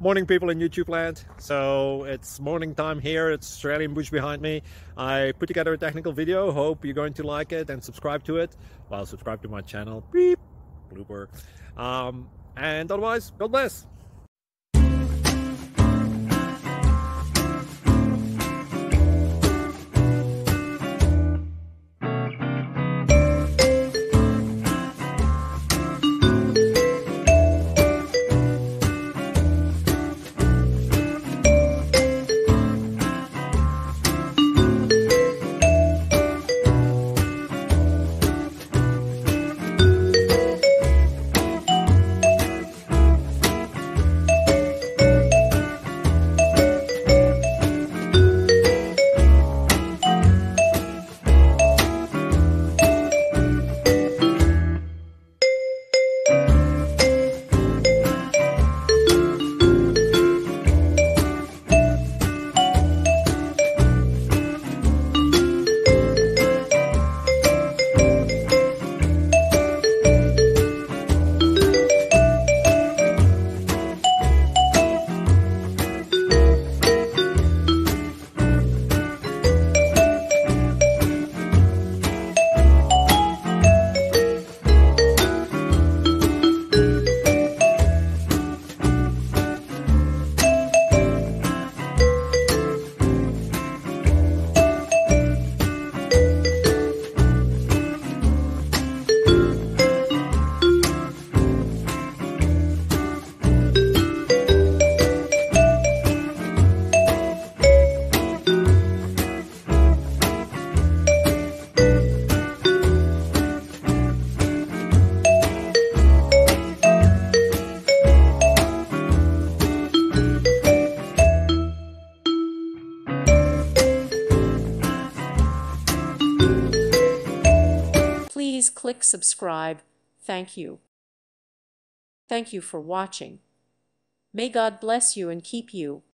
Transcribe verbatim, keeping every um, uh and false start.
Morning, people in YouTube land. So it's morning time here. It's Australian bush behind me. I put together a technical video. Hope you're going to like it and subscribe to it. Well, subscribe to my channel. Beep. Blooper. Um, and otherwise, God bless. Please click subscribe. Thank you. Thank you for watching. May God bless you and keep you.